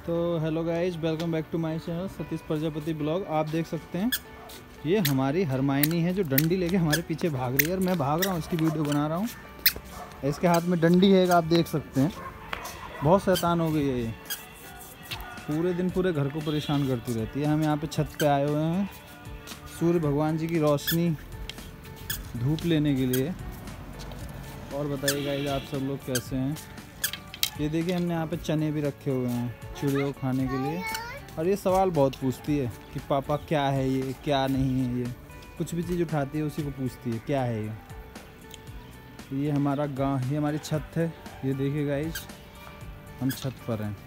तो hello guys, welcome back to my channel Satish Prajapati blog. आप देख सकते हैं ये हमारी हरमाइनी है जो डंडी लेके हमारे पीछे भाग रही है और मैं भाग रहा हूँ, इसकी वीडियो बना रहा हूँ। इसके हाथ में डंडी है, आप देख सकते हैं। बहुत शैतान हो गई है ये, पूरे दिन पूरे घर को परेशान करती रहती है। हम यहाँ पे छत पे आए हुए हैं सूर्य भगवान जी की रोशनी धूप लेने के लिए। और बताइए गाइज, आप सब लोग कैसे हैं? ये देखिए, हमने यहाँ पे चने भी रखे हुए हैं चिड़ियों को खाने के लिए। और ये सवाल बहुत पूछती है कि पापा क्या है ये, क्या नहीं है ये। कुछ भी चीज़ उठाती है उसी को पूछती है क्या है ये। ये हमारा गांव, ये हमारी छत है। ये देखिए गाइस, हम छत पर हैं।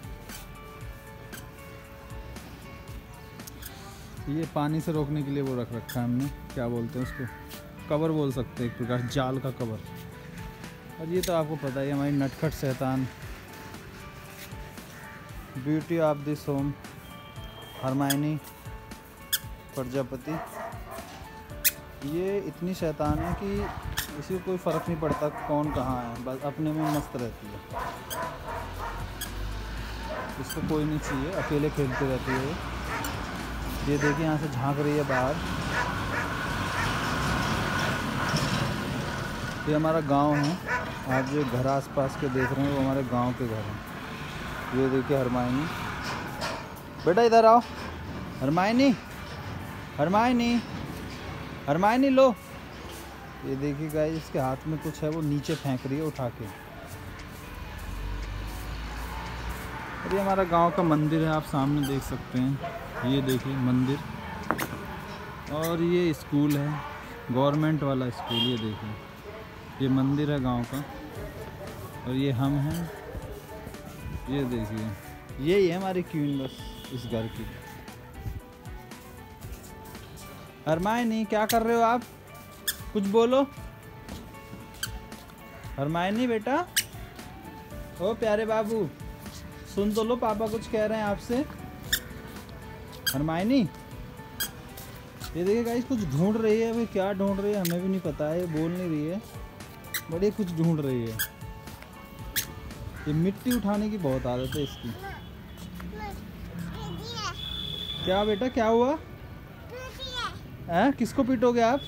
ये पानी से रोकने के लिए वो रख रखा है हमने, क्या बोलते हैं उसको, कवर बोल सकते हैं, एक प्रकार जाल का कवर। और ये तो आपको पता है हमारी नटखट शैतान, beauty of this home, Hermione Prajapati. ये इतनी शैतान है कि इसी को कोई फ़र्क नहीं पड़ता कौन कहाँ है, बस अपने में मस्त रहती है। इसको कोई नहीं चाहिए, अकेले खेलती रहती है। ये देखिए, यहाँ से झांक रही है बाहर। ये हमारा गांव है। आप जो घर आसपास के देख रहे हैं वो हमारे गांव के घर हैं। ये देखिए हरमाइनी, बेटा इधर आओ। हरमाइनी, हरमाइनी, हरमाइनी लो। ये देखिए गाइस, इसके हाथ में कुछ है, वो नीचे फेंक रही है उठा के। और ये हमारा गांव का मंदिर है, आप सामने देख सकते हैं। ये देखिए मंदिर, और ये स्कूल है, गवर्नमेंट वाला स्कूल। ये देखिए, ये मंदिर है गांव का, और ये हम हैं। ये देखिए, यही है हमारी क्वीन बस इस घर की। हरमाइनी, क्या कर रहे हो आप? कुछ बोलो हरमाइनी बेटा। ओ प्यारे बाबू, सुन तो लो, पापा कुछ कह रहे हैं आपसे। हरमाइनी, ये देखिए गाइस, कुछ ढूंढ रही है। अभी क्या ढूंढ रही है हमें भी नहीं पता है, ये बोल नहीं रही है, बड़ी कुछ ढूंढ रही है। ये मिट्टी उठाने की बहुत आदत है इसकी। क्या बेटा, क्या हुआ? किसको पीटोगे आप?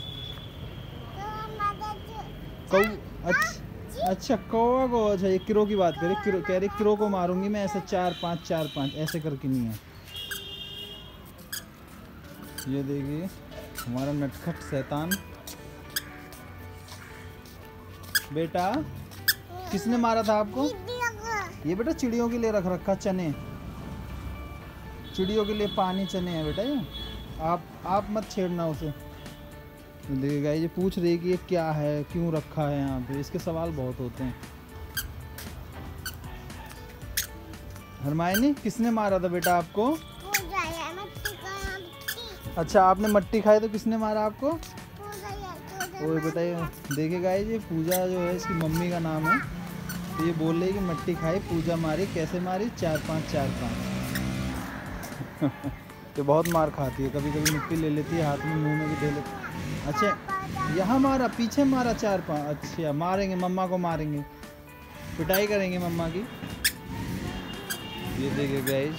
अच्छा कौवा को। अच्छा, ये किरो की बात करे, किरो कह रही, किरो को मारूंगी मैं ऐसे 4-5 ऐसे करके नहीं है। ये देखिए हमारा नटखट शैतान। बेटा, किसने मारा था आपको? ये बेटा चिड़ियों के लिए रख रखा चने, चिड़ियों के लिए पानी चने हैं बेटा। ये आप मत छेड़ना उसे। देखिएगा, ये पूछ रही है कि ये क्या है, क्यों रखा है यहाँ पे। इसके सवाल बहुत होते हैं। हरमाइनी, किसने मारा था बेटा आपको? अच्छा, आपने मट्टी खाई तो किसने मारा आपको? ओए बेटा, ये देखिएगा, ये पूजा जो है इसकी मम्मी का नाम है। तो ये बोल रही है कि मट्टी खाई, पूजा मारी। कैसे मारी? 4-5 तो बहुत मार खाती है। कभी कभी मिट्टी ले लेती है हाथ में, मुंह में भी दे लेती है। अच्छा, यहाँ मारा, पीछे मारा 4-5। अच्छा, मारेंगे मम्मा को, मारेंगे, पिटाई करेंगे मम्मा की। ये देखिए गाइस,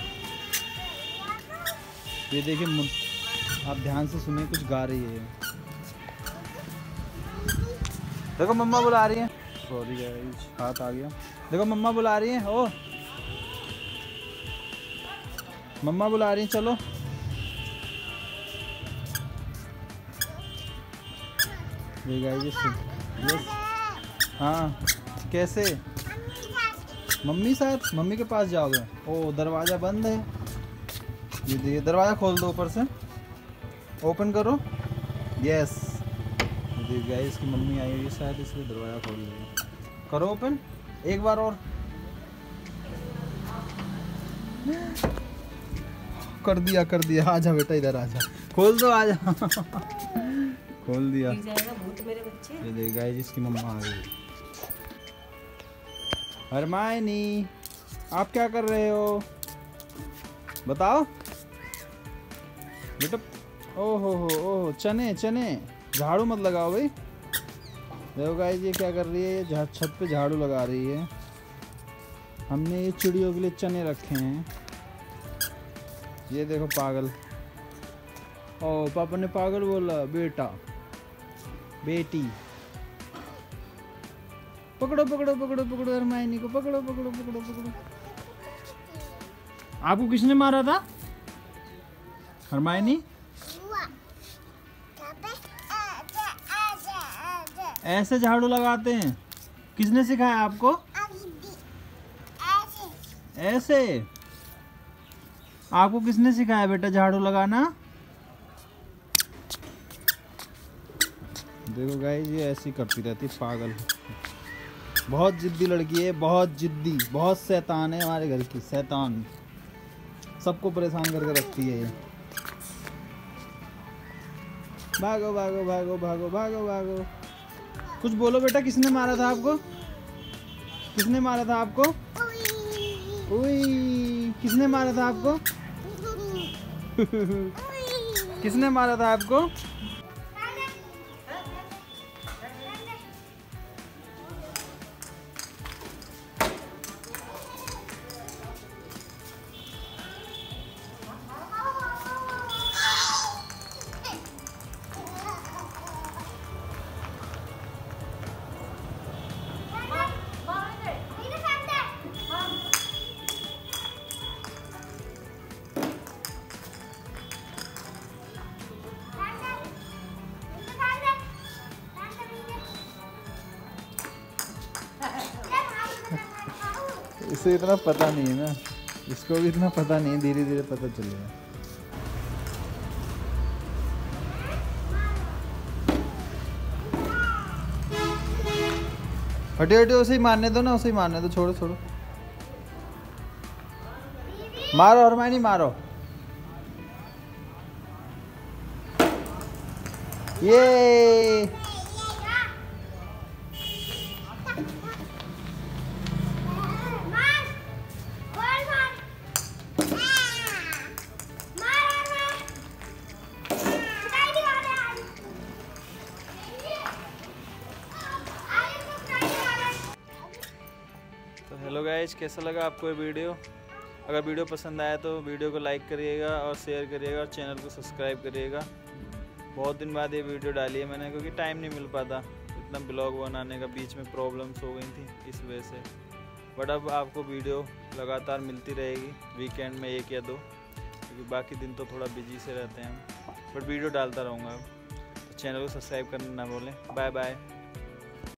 ये देखिए, आप ध्यान से सुनिए, कुछ गा रही है। देखो मम्मा बुला रही है। सॉरी गाइस, हाथ आ गया। देखो मम्मा बुला रही है। ओ मम्मा बुला रही हैं, चलो। ये गाइस, यस, हाँ, कैसे? मम्मी साथ, मम्मी के पास जाओगे? ओ दरवाज़ा बंद है। ये देखिए, दरवाज़ा खोल दो, ऊपर से ओपन करो। यस, ये गाइस, इसकी मम्मी आई हुई शायद, इसलिए दरवाज़ा खोल दिया। करो ओपन एक बार और। कर दिया। आजा बेटा, इधर आजा, खोल दो, आजा। खोल दिया। ये देख गाइस, इसकी मम्मा आ गई। हरमाइनी, आप क्या कर रहे हो बताओ बेटा? ओहो, चने, झाड़ू मत लगाओ भाई। देखो गाइस, ये क्या कर रही है, ये छत पे झाड़ू लगा रही है। हमने ये चिड़ियों के लिए चने रखे हैं। ये देखो पागल। ओ पापा ने पागल बोला, बेटा बेटी। पकड़ो पकड़ो पकड़ो पकड़ो हरमाइनी को, पकड़ो पकड़ो पकड़ो पकड़ो। आपको किसने मारा था हरमाइनी? ऐसे झाड़ू लगाते हैं? किसने सिखाया आपको? ऐसे? आपको किसने सिखाया बेटा झाड़ू लगाना? देखो गाइस, ये ऐसी करती रहती पागल। बहुत जिद्दी लड़की है, बहुत जिद्दी, बहुत शैतान है हमारे घर की, शैतान। सबको परेशान करके रखती है ये। भागो भागो भागो भागो भागो भागो। कुछ बोलो बेटा, किसने मारा था आपको? किसने मारा था आपको? उई, किसने मारा था आपको? किसने मारा था आपको? इसे इतना पता नहीं है ना, इसको भी इतना पता नहीं है, धीरे धीरे पता चलेगा। हटे हटे, उसे ही मारने दो ना, उसे ही मारने दो, छोड़ो छोड़ो। मारो हरमाइनी मारो। ये तो हेलो गाइज, कैसा लगा आपको ये वीडियो? अगर वीडियो पसंद आया तो वीडियो को लाइक करिएगा और शेयर करिएगा और चैनल को सब्सक्राइब करिएगा। बहुत दिन बाद ये वीडियो डाली है मैंने, क्योंकि टाइम नहीं मिल पाता इतना ब्लॉग बनाने का, बीच में प्रॉब्लम्स हो गई थी इस वजह से। बट अब आपको वीडियो लगातार मिलती रहेगी, वीकेंड में 1 या 2, क्योंकि बाकी दिन तो थोड़ा बिजी से रहते हैं हम। बट वीडियो डालता रहूँगा अब। तो चैनल को सब्सक्राइब करना ना भूलें। Bye bye.